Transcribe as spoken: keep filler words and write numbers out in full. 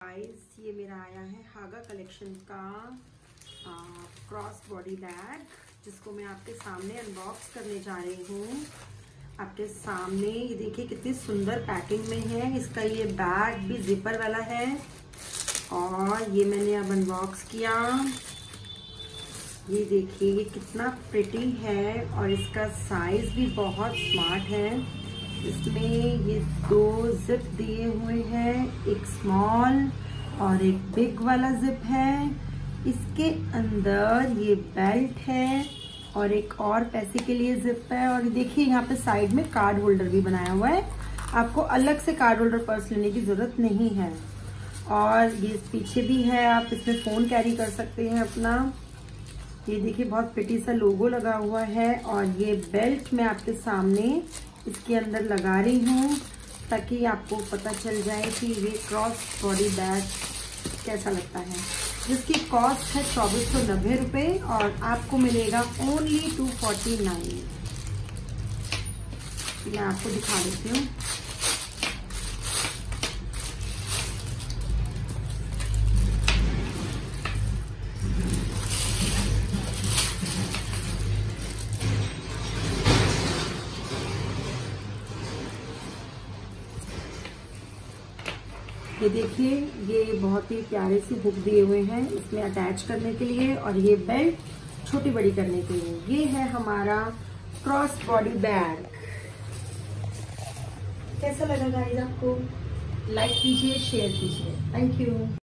Guys, ये मेरा आया है हागा कलेक्शन का क्रॉस बॉडी बैग, जिसको मैं आपके सामने अनबॉक्स करने जा रही हूँ। आपके सामने ये देखिए कितनी सुंदर पैकिंग में है। इसका ये बैग भी जिपर वाला है और ये मैंने अब अनबॉक्स किया। ये देखिए ये कितना प्रिटी है और इसका साइज भी बहुत स्मार्ट है। इसमें ये दो जिप दिए हुए हैं, एक स्मॉल और एक बिग वाला जिप है। इसके अंदर ये बेल्ट है और एक और पैसे के लिए जिप है। और देखिए यहाँ पे साइड में कार्ड होल्डर भी बनाया हुआ है। आपको अलग से कार्ड होल्डर पर्स लेने की जरूरत नहीं है। और ये पीछे भी है, आप इसमें फोन कैरी कर सकते हैं अपना। ये देखिए बहुत प्रिटी सा लोगो लगा हुआ है। और ये बेल्ट मैं आपके सामने इसके अंदर लगा रही हूँ ताकि आपको पता चल जाए कि ये क्रॉस बॉडी बैग कैसा लगता है, जिसकी कॉस्ट है चौबीस सौ नब्बे रुपये और आपको मिलेगा ओनली टू फोर्टी नाइन। मैं आपको दिखा देती हूँ। ये देखिए ये बहुत ही प्यारे से हुक दिए हुए हैं इसमें अटैच करने के लिए, और ये बेल्ट छोटी बड़ी करने के लिए। ये है हमारा क्रॉस बॉडी बैग। कैसा लगा गाइस आपको? लाइक कीजिए, शेयर कीजिए। Thank you.